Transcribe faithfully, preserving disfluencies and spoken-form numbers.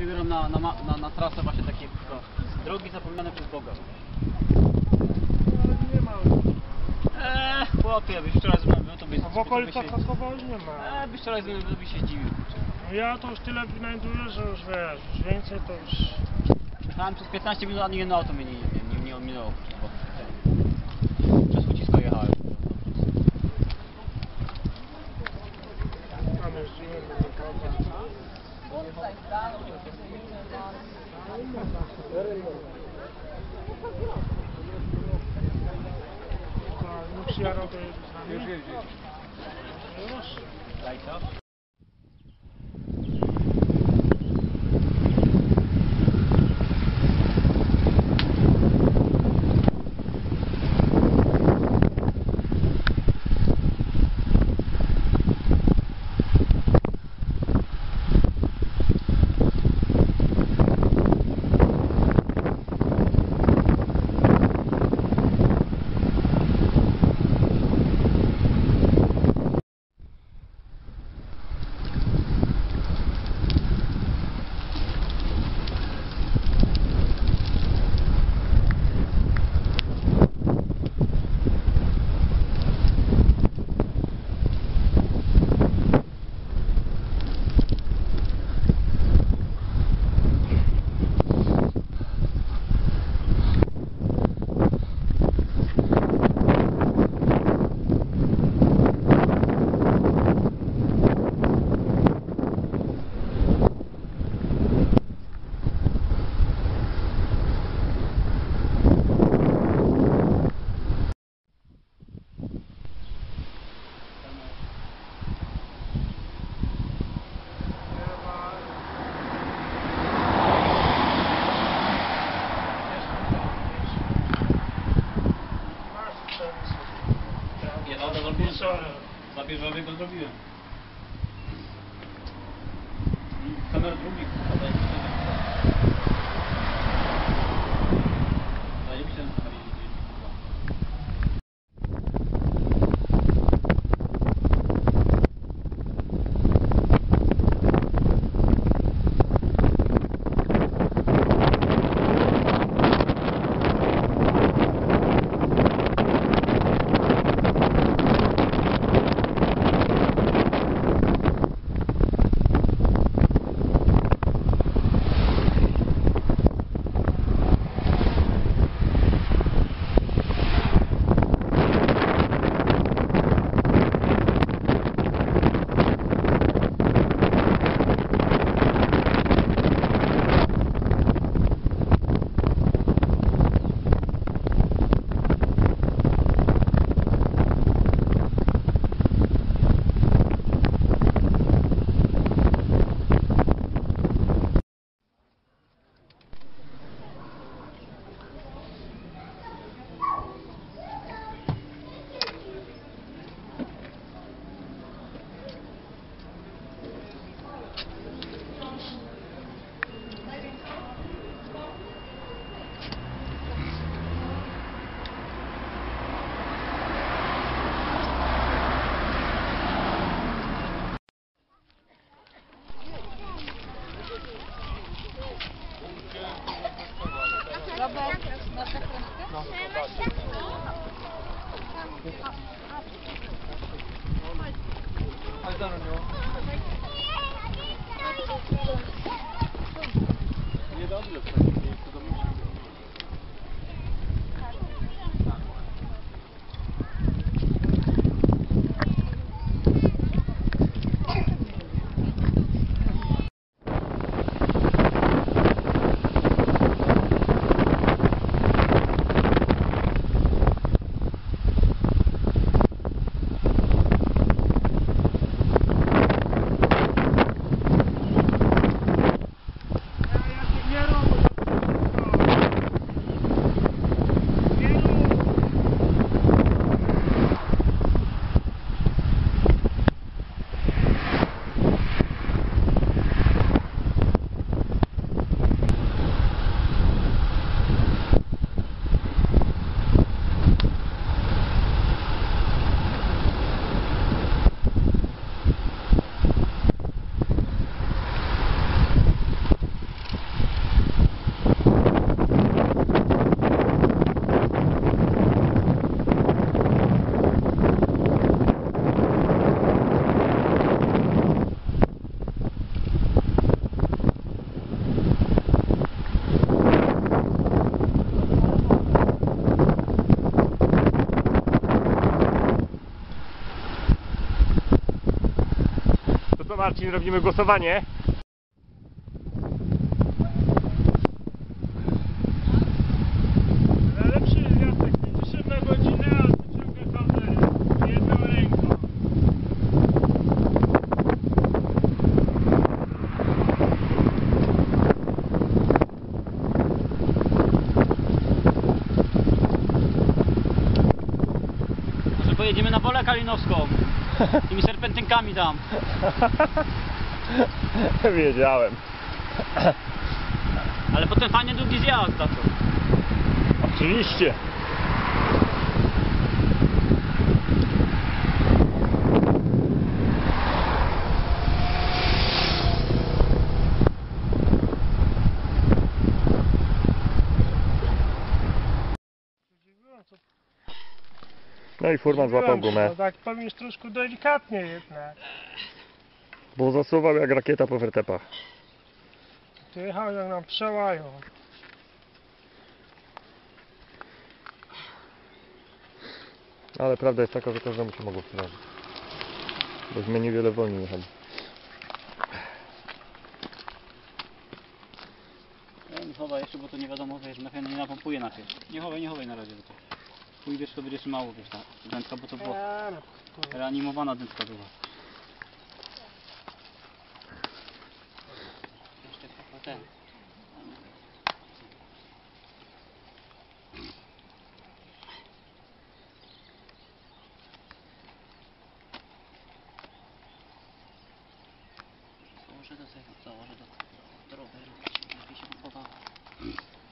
wybieram na, na, na, na trasę właśnie takie drogi zapomniane przez Boga. Nie ma. Eee, chłopie, byś wczoraj ze mną był, to byś... A w okolicach się... Krakowa już nie ma. Eee, byś wczoraj ze mną był, to byś się zdziwił. No ja to już tyle wynajduję, że już wiesz, już więcej to już... Tam przez piętnaście minut ani jedno auto mnie nie, nie, nie, nie ominęło. Przez ucisko jechałem. Tam jeździłem do Krakowa. Nie przyjarał do jeździć z nami? Już, już, już. Już? Daj co? Zabierzony go zrobiłem. Kamer drugi. Zajebiście na stanie jeździ. Robert, masz na krężkę? No. Ale zaraz miał. Nie dobrze, to do mnie. Nie robię. Marcin, robimy głosowanie. Najlepszy jest Jacek, pięćdziesiąt na godzinę, a wyciąga kamerę jedną ręką. Może pojedziemy na Wolę Kalinowską. Tymi serpentynkami tam. Wiedziałem. Ale potem fajnie długi zjazd za to. Oczywiście. No i furman złapał gumę, No tak powiem troszkę delikatnie jednak. bo zasuwał jak rakieta po wertepach. To jechał jak nam przełają. Ale prawda jest taka, że każdemu się mogło sprawdzić. Bośmy niewiele wolniej jechali. Ja nie chowaj jeszcze, bo to nie wiadomo, wiesz, na pewno nie napompuje na pierwszy. Nie chowaj, nie chowaj na razie. Bo to... Pój wiesz, to będzie trzymało, wiesz, ta dętka, bo to była A, no, spokojnie. reanimowana dętka była. Jeszcze chyba ten. Założę do tego, założę do, do roweru, żeby się pochowało.